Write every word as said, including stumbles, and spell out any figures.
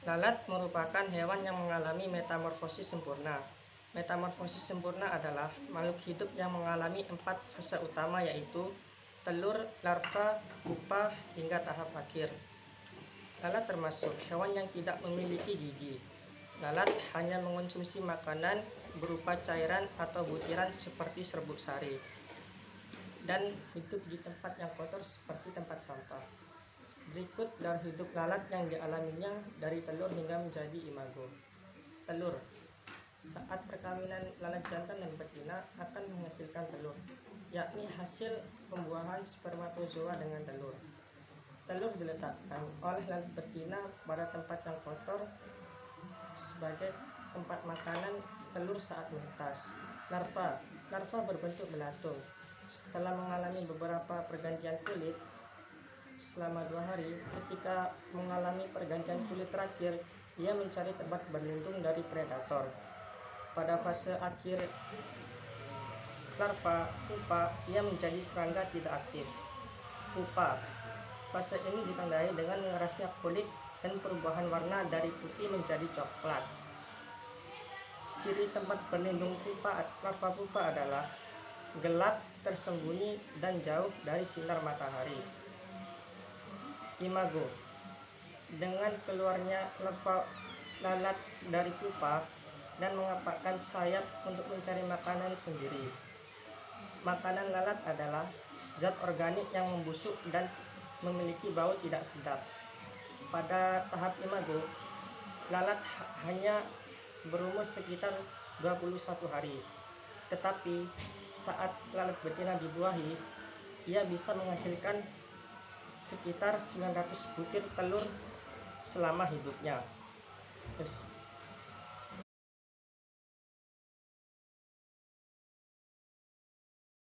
Lalat merupakan hewan yang mengalami metamorfosis sempurna. Metamorfosis sempurna adalah makhluk hidup yang mengalami empat fase utama, yaitu telur, larva, pupa, hingga tahap akhir. Lalat termasuk hewan yang tidak memiliki gigi. Lalat hanya mengonsumsi makanan berupa cairan atau butiran seperti serbuk sari, dan hidup di tempat yang kotor seperti tempat sampah. Berikut daur hidup lalat yang dialaminya dari telur hingga menjadi imago. Telur. Saat perkawinan lalat jantan dan betina akan menghasilkan telur, yakni hasil pembuahan spermatozoa dengan telur. Telur diletakkan oleh lalat betina pada tempat yang kotor sebagai tempat makanan telur saat menetas. Larva. Larva berbentuk belatung. Setelah mengalami beberapa pergantian kulit selama dua hari, ketika mengalami pergantian kulit terakhir, ia mencari tempat berlindung dari predator. Pada fase akhir larva, pupa, ia menjadi serangga tidak aktif. Pupa. Fase ini ditandai dengan mengerasnya kulit dan perubahan warna dari putih menjadi coklat. Ciri tempat berlindung pupa larva pupa adalah gelap, tersembunyi, dan jauh dari sinar matahari. Imago. Dengan keluarnya larva lalat dari pupa dan mengepakkan sayap untuk mencari makanan sendiri. Makanan lalat adalah zat organik yang membusuk dan memiliki bau tidak sedap. Pada tahap imago, lalat hanya berumur sekitar dua puluh satu hari. Tetapi saat lalat betina dibuahi, ia bisa menghasilkan sekitar sembilan ratus butir telur selama hidupnya. Terus.